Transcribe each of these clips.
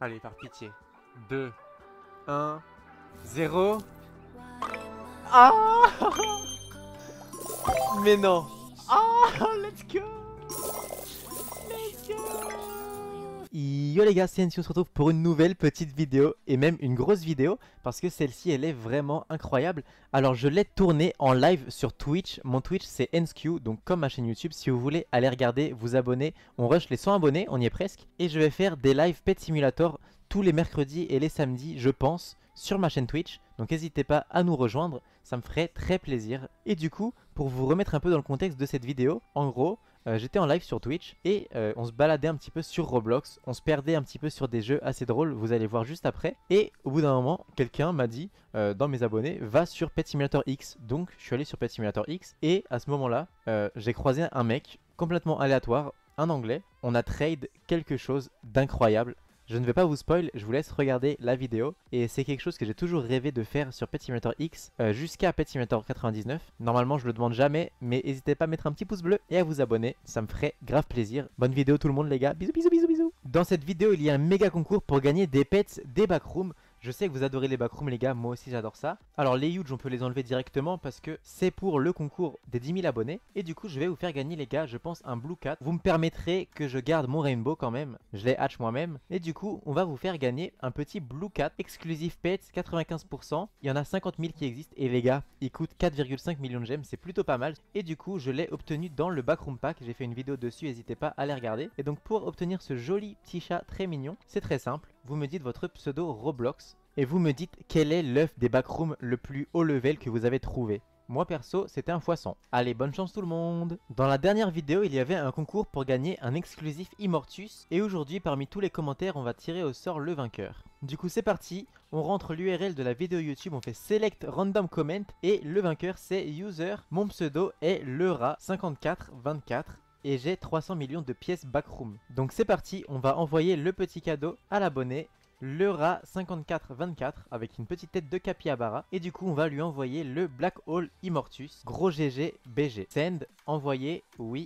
Allez, par pitié. 2, 1, 0. Ah mais non. Ah, let's go. Let's go. Yo les gars, c'est Ensi, on se retrouve pour une nouvelle petite vidéo et même une grosse vidéo parce que celle-ci elle est vraiment incroyable. Alors je l'ai tournée en live sur Twitch, mon Twitch c'est Enskew, donc comme ma chaîne YouTube, si vous voulez aller regarder, vous abonner, on rush les 100 abonnés, on y est presque. Et je vais faire des lives Pet Simulator tous les mercredis et les samedis je pense sur ma chaîne Twitch, donc n'hésitez pas à nous rejoindre, ça me ferait très plaisir. Et du coup, pour vous remettre un peu dans le contexte de cette vidéo, en gros, j'étais en live sur Twitch et on se baladait un petit peu sur Roblox, on se perdait un petit peu sur des jeux assez drôles, vous allez voir juste après. Et au bout d'un moment, quelqu'un m'a dit dans mes abonnés, va sur Pet Simulator X. Donc je suis allé sur Pet Simulator X et à ce moment-là, j'ai croisé un mec complètement aléatoire, un anglais. On a trade quelque chose d'incroyable. Je ne vais pas vous spoil, je vous laisse regarder la vidéo. Et c'est quelque chose que j'ai toujours rêvé de faire sur Pet Simulator X jusqu'à Pet Simulator 99. Normalement je le demande jamais, mais n'hésitez pas à mettre un petit pouce bleu et à vous abonner, ça me ferait grave plaisir. Bonne vidéo tout le monde les gars, bisous bisous bisous bisous. Dans cette vidéo il y a un méga concours pour gagner des pets, des backrooms. Je sais que vous adorez les backrooms les gars, moi aussi j'adore ça. Alors les huge on peut les enlever directement parce que c'est pour le concours des 10 000 abonnés. Et du coup je vais vous faire gagner les gars, je pense un Blue Cat. Vous me permettrez que je garde mon Rainbow quand même, je l'ai hatch moi-même. Et du coup on va vous faire gagner un petit Blue Cat exclusif pets 95%. Il y en a 50 000 qui existent et les gars il coûte 4,5 millions de gemmes, c'est plutôt pas mal. Et du coup je l'ai obtenu dans le backroom pack, j'ai fait une vidéo dessus, n'hésitez pas à les regarder. Et donc pour obtenir ce joli petit chat très mignon, c'est très simple. Vous me dites votre pseudo Roblox et vous me dites quel est l'œuf des backrooms le plus haut level que vous avez trouvé. Moi perso c'était un foisson. Allez bonne chance tout le monde. Dans la dernière vidéo il y avait un concours pour gagner un exclusif Immortus. Et aujourd'hui parmi tous les commentaires on va tirer au sort le vainqueur. Du coup c'est parti, on rentre l'URL de la vidéo YouTube, on fait select random comment. Et le vainqueur c'est user, mon pseudo est lerat5424. Et j'ai 300 millions de pièces backroom. Donc c'est parti, on va envoyer le petit cadeau à l'abonné Lerat5424 avec une petite tête de capybara. Et du coup on va lui envoyer le Black Hole Immortus. Gros GG BG. Send, envoyer, oui.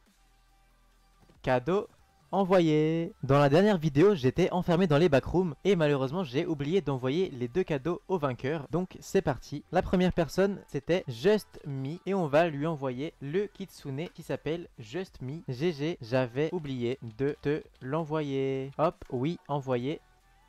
Cadeau envoyé. Dans la dernière vidéo j'étais enfermé dans les backrooms et malheureusement j'ai oublié d'envoyer les deux cadeaux au vainqueur. Donc c'est parti. La première personne c'était Just Me et on va lui envoyer le kitsune qui s'appelle Just Me. GG, j'avais oublié de te l'envoyer. Hop, oui, envoyé.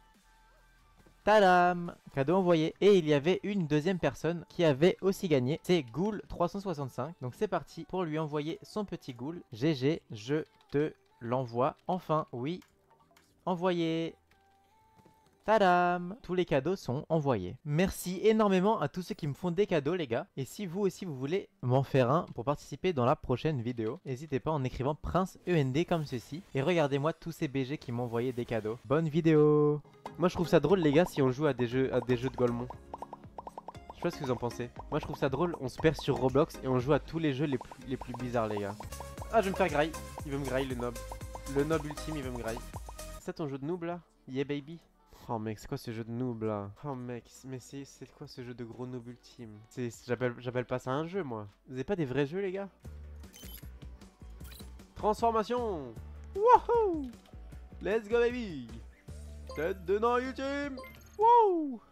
Tadam! Cadeau envoyé. Et il y avait une deuxième personne qui avait aussi gagné. C'est Ghoul365. Donc c'est parti pour lui envoyer son petit Ghoul. GG, je te l'envoie. Enfin, oui. Envoyé. Tadam! Tous les cadeaux sont envoyés. Merci énormément à tous ceux qui me font des cadeaux les gars. Et si vous aussi vous voulez m'en faire un pour participer dans la prochaine vidéo, n'hésitez pas en écrivant Prince END comme ceci. Et regardez-moi tous ces BG qui m'ont envoyé des cadeaux. Bonne vidéo! Moi je trouve ça drôle les gars si on joue à des jeux de Golemon. Je sais pas ce que vous en pensez. Moi je trouve ça drôle, on se perd sur Roblox et on joue à tous les jeux les plus bizarres les gars. Ah je vais me faire graille. Il veut me graille le nob. Le nob ultime il veut me graille. C'est ça ton jeu de noob là? Yeah baby. Oh mec c'est quoi ce jeu de noob là? Oh mec mais c'est quoi ce jeu de gros noob ultime? J'appelle pas ça un jeu moi. Vous avez pas des vrais jeux les gars? Transformation. Wouhou! Let's go baby! Tête de nain ultime. Wouh!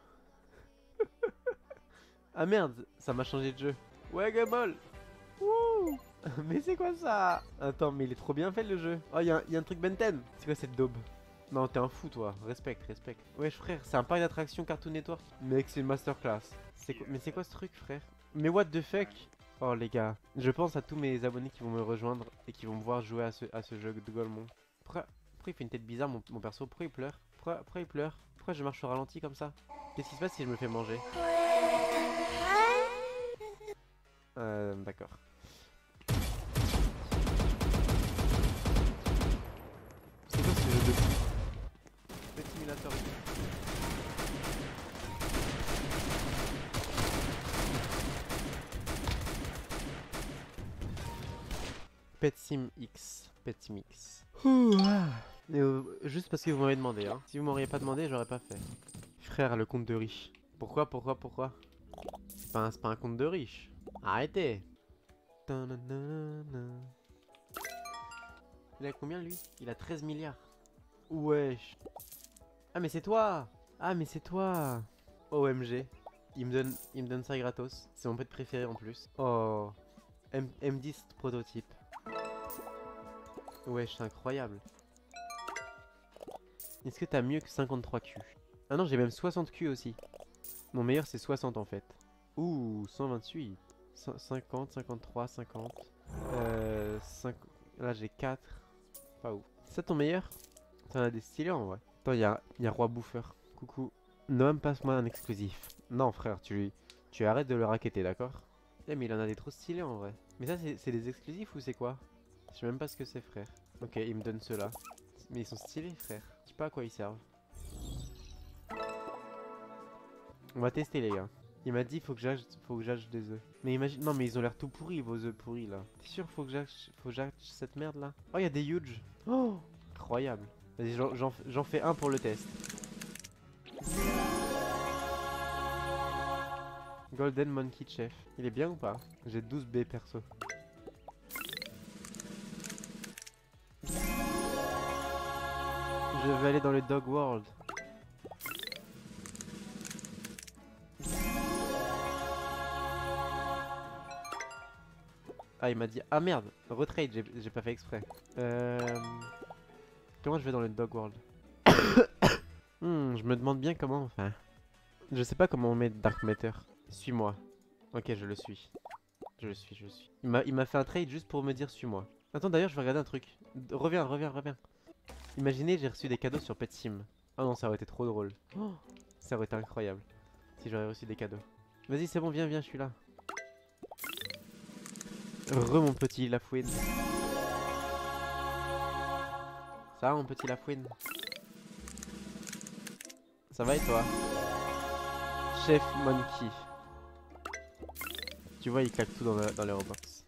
Ah merde, ça m'a changé de jeu. Ouais, Gumball. Wouh! Mais c'est quoi ça? Attends, mais il est trop bien fait le jeu. Oh, y a un truc Benten. C'est quoi cette daube? Non, t'es un fou toi. Respecte, respecte. Wesh frère, c'est un parc d'attractions Cartoon Network. Mec, c'est une masterclass. Mais c'est quoi ce truc, frère? Mais what the fuck? Oh les gars, je pense à tous mes abonnés qui vont me rejoindre et qui vont me voir jouer à ce jeu de Golemon. Pourquoi il fait une tête bizarre mon perso? Pourquoi il pleure? Pourquoi il pleure? Pourquoi je marche au ralenti comme ça? Qu'est-ce qui se passe si je me fais manger? D'accord. C'est quoi ce jeu de fou? Pet Simulator. Pet Sim X. Pet Sim X. Juste parce que vous m'avez demandé, hein. Si vous m'auriez pas demandé, j'aurais pas fait. Frère, le compte de riche. Pourquoi? C'est pas un compte de riche. Arrêtez. Il a combien lui? Il a 13 milliards. Wesh. Ah mais c'est toi! Ah mais c'est toi! OMG. Il me donne ça gratos. C'est mon pet préféré en plus. Oh. M10 prototype. Ouais, c'est incroyable. Est-ce que t'as mieux que 53 Q? Ah non, j'ai même 60 Q aussi. Mon meilleur c'est 60 en fait. Ouh, 128. 50, 53, 50. 5... Là j'ai 4. Pas ouf. C'est ça ton meilleur? T'en as des stylés en vrai. Attends, y a Roi Bouffeur. Coucou. Noam, passe-moi un exclusif. Non frère, tu arrêtes de le racketter, d'accord? Eh mais il en a des trop stylés en vrai. Mais ça c'est des exclusifs ou c'est quoi? Je sais même pas ce que c'est frère. Ok, il me donne ceux-là. Mais ils sont stylés frère. Je sais pas à quoi ils servent. On va tester les gars. Il m'a dit faut que j'achète des œufs. Mais imagine, non mais ils ont l'air tout pourris vos œufs pourris là. T'es sûr faut que j'achète cette merde là? Oh il y a des huge. Oh incroyable. Vas-y j'en fais un pour le test. Golden Monkey Chef. Il est bien ou pas? J'ai 12 B perso. Je vais aller dans le Dog World. Ah il m'a dit ah merde retrade j'ai pas fait exprès. Comment je vais dans le Dog World? Je me demande bien comment enfin. Je sais pas comment on met Dark Matter. Suis-moi. Ok je le suis. Je le suis. Il m'a fait un trade juste pour me dire suis-moi. Attends d'ailleurs je vais regarder un truc. Reviens. Imaginez j'ai reçu des cadeaux sur PetSim. Oh non ça aurait été trop drôle. Oh, ça aurait été incroyable. Si j'aurais reçu des cadeaux. Vas-y c'est bon viens je suis là. Mon petit Lafouine. Ça va mon petit Lafouine? Ça va et toi? Chef Monkey. Tu vois il claque tout dans les Roblox.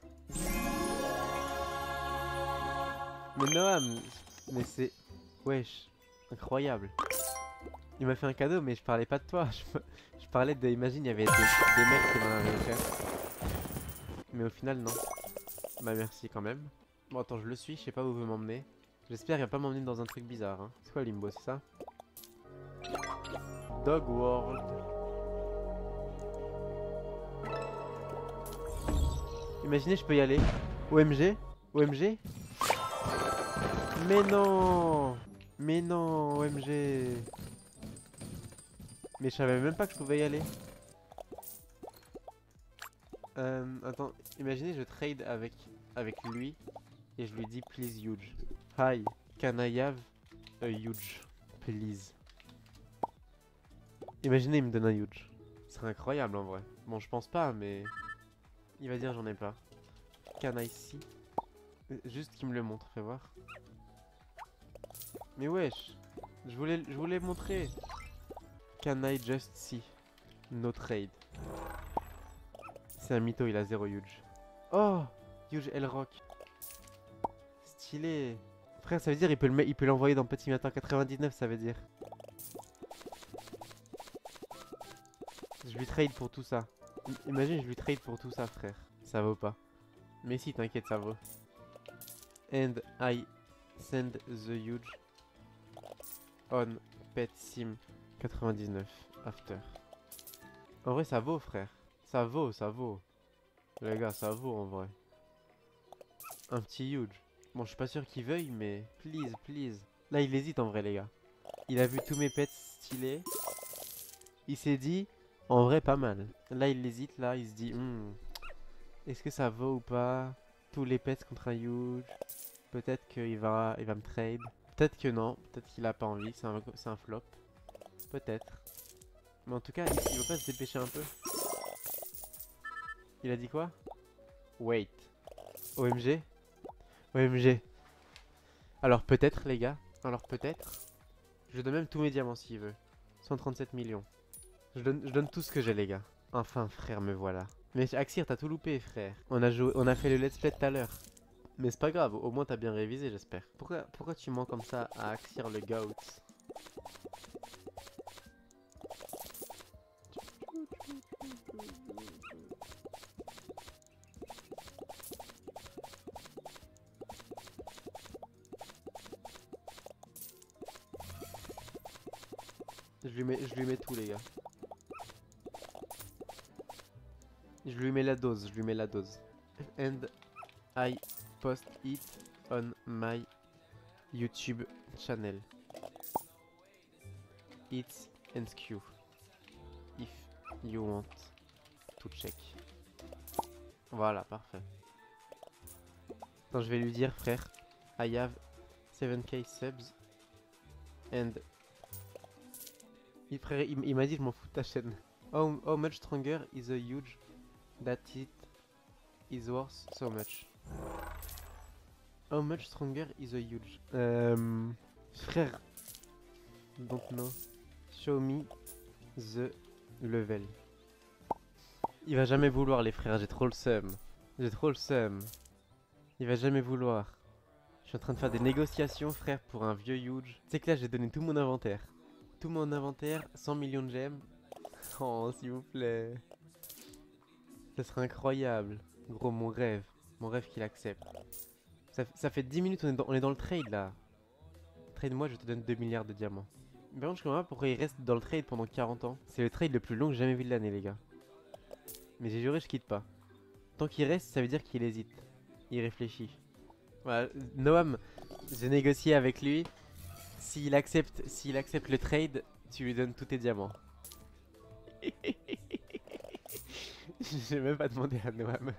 Mais Noam, mais c'est... Wesh, incroyable. Il m'a fait un cadeau mais je parlais pas de toi. Je parlais de... Imagine il y avait des mecs qui m'en avaient offert. Mais au final non. Bah merci quand même. Bon attends je le suis, je sais pas où veut m'emmener. J'espère qu'il va pas m'emmener dans un truc bizarre hein. C'est quoi Limbo, c'est ça? Dog World. Imaginez je peux y aller. OMG? OMG? Mais non! Mais non, OMG! Mais je savais même pas que je pouvais y aller. Attends, imaginez je trade avec lui et je lui dis please huge. Hi, can I have a huge, please? Imaginez il me donne un huge. Ce serait incroyable en vrai. Bon je pense pas mais... Il va dire j'en ai pas. Can I see? Juste qu'il me le montre, fais voir. Mais wesh, je voulais montrer. Can I just see? No trade. C'est un mytho, il a 0 huge. Oh, huge L-Rock. Stylé. Frère, ça veut dire il peut l'envoyer dans Petit Matin 99, ça veut dire. Je lui trade pour tout ça. Imagine, je lui trade pour tout ça, frère. Ça vaut pas. Mais si, t'inquiète, ça vaut. And I send the huge on pet sim 99 after. En vrai, ça vaut, frère. Ça vaut. Les gars, ça vaut en vrai. Un petit huge. Bon, je suis pas sûr qu'il veuille, mais please. Là, il hésite en vrai, les gars. Il a vu tous mes pets stylés. Il s'est dit, en vrai, pas mal. Là, il hésite, là, il se dit, est-ce que ça vaut ou pas? Tous les pets contre un huge. Peut-être qu'il va me trade. Peut-être que non. Peut-être qu'il a pas envie. C'est un flop. Peut-être. Mais en tout cas, il va pas se dépêcher un peu. Il a dit quoi? Wait. OMG? OMG. Alors peut-être les gars. Alors peut-être. Je donne même tous mes diamants s'il veut. 137 millions. Je donne tout ce que j'ai les gars. Enfin frère me voilà. Mais Axir t'as tout loupé frère. On a fait le let's play tout à l'heure. Mais c'est pas grave, au moins t'as bien révisé j'espère. Pourquoi tu mens comme ça à Axir le goat? Je lui mets tout, les gars. Je lui mets la dose, je lui mets la dose. And I post it on my YouTube channel. It's NSQ. If you want to check. Voilà, parfait. Attends, je vais lui dire, frère. I have 7k subs. And... Frère, il m'a dit, je m'en fous de ta chaîne. How much stronger is a huge that it is worth so much? How much stronger is a huge? Frère. Don't know. Show me the level. Il va jamais vouloir, les frères, j'ai trop le seum. J'ai trop le seum. Il va jamais vouloir. Je suis en train de faire des négociations, frère, pour un vieux huge. Tu sais que là, j'ai donné tout mon inventaire. Tout mon inventaire, 100 millions de gemmes. Oh, s'il vous plaît. Ça serait incroyable. Gros, mon rêve. Mon rêve qu'il accepte. Ça fait 10 minutes, on est dans le trade, là. Trade-moi, je te donne 2 milliards de diamants. Mais bon, je comprends pas pourquoi il reste dans le trade pendant 40 ans. C'est le trade le plus long que j'ai jamais vu de l'année, les gars. Mais j'ai juré, je quitte pas. Tant qu'il reste, ça veut dire qu'il hésite. Il réfléchit. Voilà, Noam, j'ai négocié avec lui. S'il accepte le trade, tu lui donnes tous tes diamants. J'ai même pas demandé à Noam.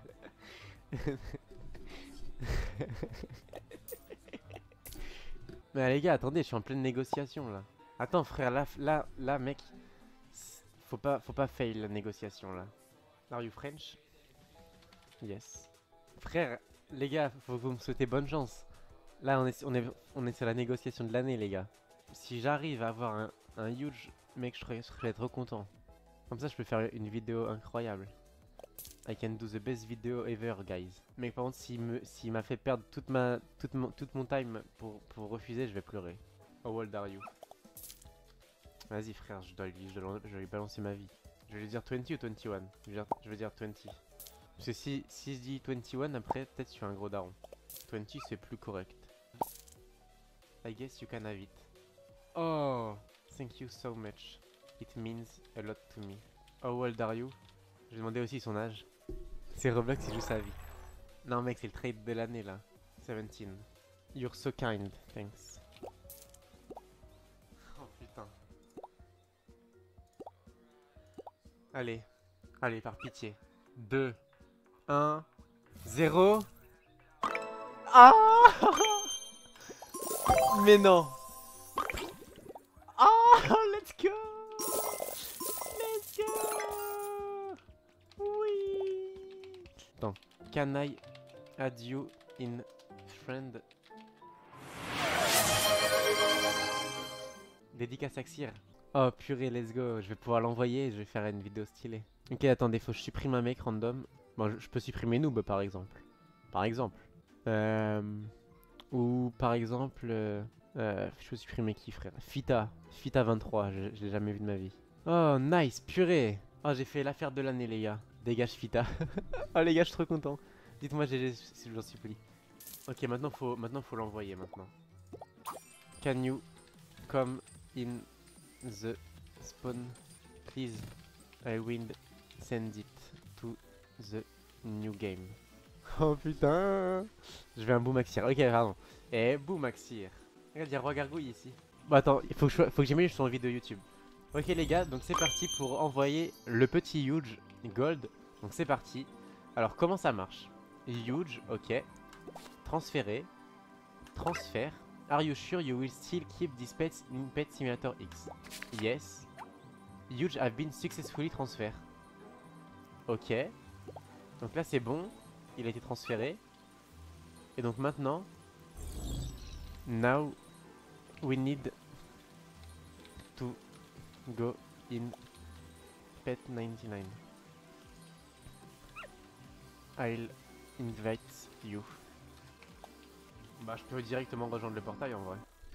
Mais les gars, attendez, je suis en pleine négociation là. Attends frère, là mec, faut pas fail la négociation là. Are you French? Yes. Frère, les gars, faut que vous me souhaitez bonne chance. Là, on est sur la négociation de l'année, les gars. Si j'arrive à avoir un huge, mec, je serais trop content. Comme ça, je peux faire une vidéo incroyable. I can do the best video ever, guys. Mais par contre, s'il m'a fait perdre toute mon time pour refuser, je vais pleurer. How old are you? Vas-y, frère, je dois lui balancer ma vie. Je vais lui dire 20 ou 21? Je vais dire 20. Parce que si je dis 21, après, peut-être je suis un gros daron. 20, c'est plus correct. I guess you can have it. Oh, thank you so much. It means a lot to me. How old are you? Je vais demander aussi son âge. C'est Roblox qui joue sa vie. Non mec, c'est le trade de l'année là. 17. You're so kind, thanks. Oh putain. Allez, par pitié. 2, 1, 0. Ah. Mais non. Ah, let's go. Let's go. Oui. Attends, can I add you in friend? Dédicace à Xir. Oh purée, let's go. Je vais pouvoir l'envoyer et je vais faire une vidéo stylée. Ok, attendez, faut que je supprime un mec random. Bon, je peux supprimer Noob par exemple. Ou par exemple, je peux supprimer qui, frère? Fita 23, je l'ai jamais vu de ma vie. Oh nice, purée. Oh, j'ai fait l'affaire de l'année, les gars. Dégage Fita. Oh les gars, je suis trop content. Dites-moi GG si j'en supplie. Ok, maintenant faut l'envoyer maintenant. Can you come in the spawn please? I will send it to the new game. Oh putain. Je vais un Boomaxir. Ok, pardon. Eh, Boomaxir. Regarde, il y a Roi Gargouille ici. Bon, attends, faut que j'améliore sur une vidéo YouTube. Ok les gars, donc c'est parti pour envoyer le petit huge gold. Donc c'est parti. Alors comment ça marche? Huge, ok. Transférer. Transfert. Are you sure you will still keep this pet in Pet Simulator X? Yes. Huge have been successfully transferred. Ok. Donc là c'est bon. Il a été transféré. Et donc maintenant, now we need to go in Pet 99. I'll invite you. Bah je peux directement rejoindre le portail en vrai.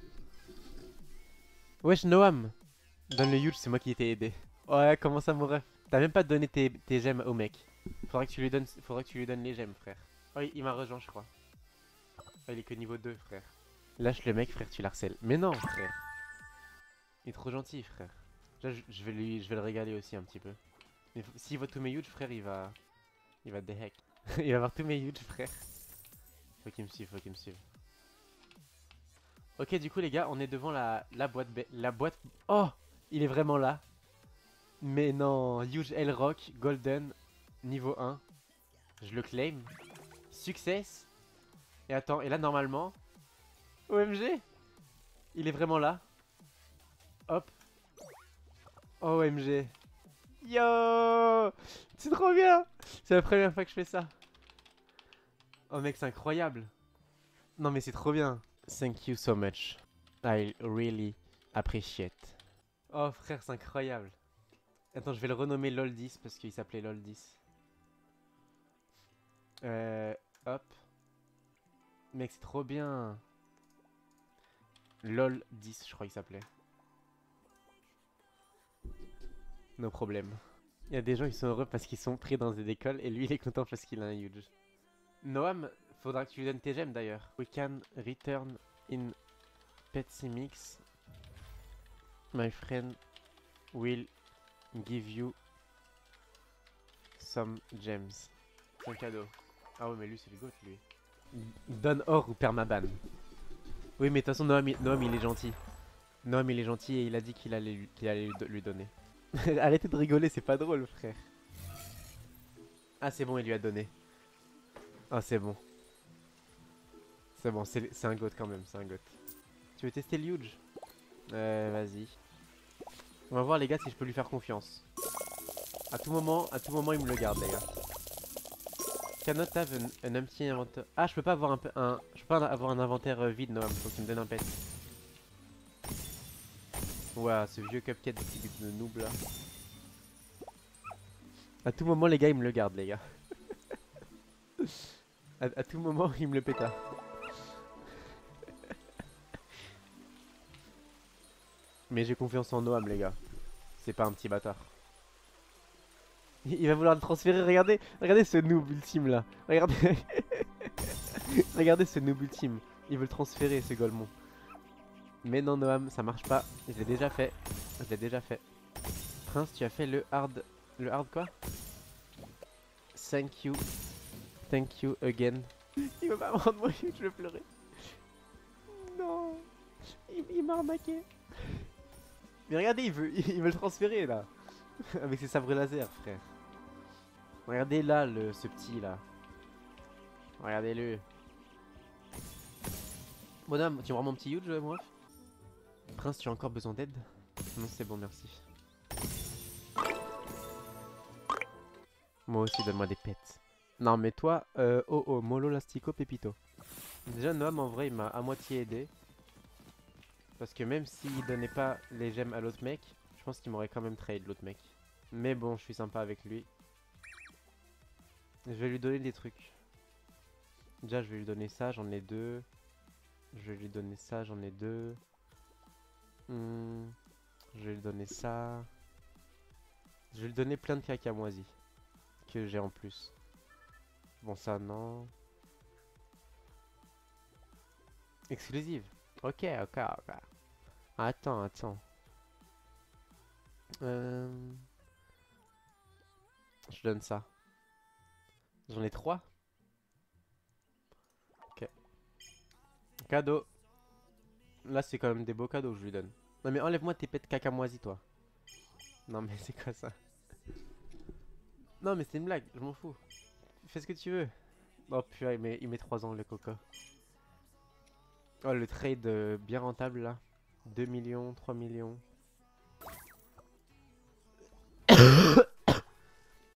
Wesh Noam. Donne le huge, c'est moi qui t'ai aidé. Ouais, comment ça mon ref? T'as même pas donné tes gemmes au mec. Faudrait que tu lui donnes les gemmes, frère. Oh, il m'a rejoint, je crois. Oh, il est que niveau 2, frère. Lâche le mec, frère, tu l'harcèles. Mais non, frère. Il est trop gentil, frère. Là, je vais le régaler aussi un petit peu. Mais s'il voit tous mes huge, frère, il va the heck. Il va voir tous mes huge, frère. Faut qu'il me suive, faut qu'il me suive. Ok, du coup, les gars, on est devant la boîte la boîte. Oh, il est vraiment là. Mais non, huge L-Rock, golden, niveau 1. Je le claim. Success. Et attends, et là, normalement... OMG, il est vraiment là. Hop. OMG. Yo, c'est trop bien. C'est la première fois que je fais ça. Oh mec, c'est incroyable. Non mais c'est trop bien. Thank you so much. I really appreciate. Oh frère, c'est incroyable. Attends, je vais le renommer LOL10 parce qu'il s'appelait LOL10. Hop. Mec, c'est trop bien. LOL10, je crois qu'il s'appelait. No problème. Il y a des gens qui sont heureux parce qu'ils sont pris dans des écoles et lui il est content parce qu'il a un huge. Noam, faudra que tu lui donnes tes gemmes d'ailleurs. We can return in Petsimix. My friend will give you some gems. C'est un cadeau. Ah ouais mais lui c'est le goat lui. Donne or ou permaban. Oui mais de toute façon Noam il est gentil. Noam il est gentil et il a dit qu'il allait lui donner. Arrêtez de rigoler, c'est pas drôle frère. Ah c'est bon, il lui a donné. Ah c'est bon. C'est bon, c'est un goat quand même, c'est un goat. Tu veux tester le huge? Vas-y. On va voir les gars si je peux lui faire confiance. À tout moment il me le garde les gars. Cannot have un empty inventaire. Ah je peux pas avoir un inventaire vide Noam, faut qu'il me donne un pet. Ouah, ce vieux cupcake de noob là. À tout moment les gars il me le garde les gars. à tout moment il me le péta. Mais j'ai confiance en Noam les gars. C'est pas un petit bâtard. Il va vouloir le transférer, regardez. Regardez ce noob ultime là. Regardez. Regardez ce noob ultime. Il veut le transférer ce Golemon. Mais non Noam, ça marche pas. Je l'ai déjà fait. Je l'ai déjà fait. Prince, tu as fait le hard. Le hard quoi? Thank you. Thank you again. Il veut pas me rendre moi, je vais pleurer. Non. Il m'a arnaqué. Mais regardez, il veut le transférer là. Avec ses sabres laser, frère. Regardez là, ce petit là. Regardez-le. Bonhomme, tu me rends mon petit huge, moi? Prince, tu as encore besoin d'aide? Non, c'est bon, merci. Moi aussi, donne-moi des pets. Non, mais toi, oh, mollo, lastico, pépito. Déjà, Noam, en vrai, il m'a à moitié aidé. Parce que même s'il donnait pas les gemmes à l'autre mec, je pense qu'il m'aurait quand même trade l'autre mec. Mais bon, je suis sympa avec lui. Je vais lui donner des trucs. Déjà, je vais lui donner ça, j'en ai 2. Je vais lui donner ça, j'en ai 2. Je vais lui donner ça. Je vais lui donner plein de caca moisi. Que j'ai en plus. Bon, ça, non. Exclusive. Ok. Attends. Je donne ça. J'en ai 3. Ok. Cadeau. Là, c'est quand même des beaux cadeaux que je lui donne. Non, mais enlève-moi tes pets caca moisi, toi. Non, mais c'est quoi ça? Non, mais c'est une blague, je m'en fous. Fais ce que tu veux. Oh, purée, il met 3 ans, le coco. Oh, le trade bien rentable, là. 2 millions, 3 millions.